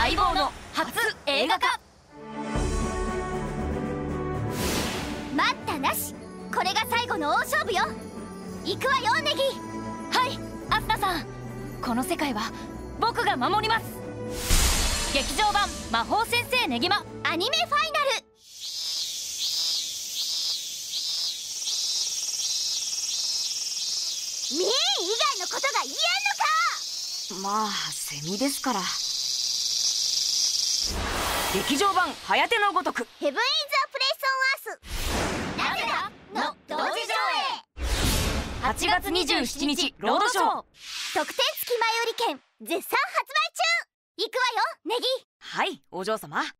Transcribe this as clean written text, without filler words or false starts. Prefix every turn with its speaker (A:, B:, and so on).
A: 待望の初映画化。
B: 待ったなし、これが最後の大勝負よ。行くわよネギ。
A: はい、アスナさん、この世界は僕が守ります。劇場版魔法先生ネギマ
B: アニメファイナル。ミー以外のことが言えんのか。
A: まあセミですから。劇場版はやてのごとく
B: ヘブン・イズ・ア・プレイス・オン・アース、なぜだの同時上映。
A: 8月27日ロードショー。
B: 特典付き前売り券絶賛発売中。行くわよネギ。
A: はい、お嬢様。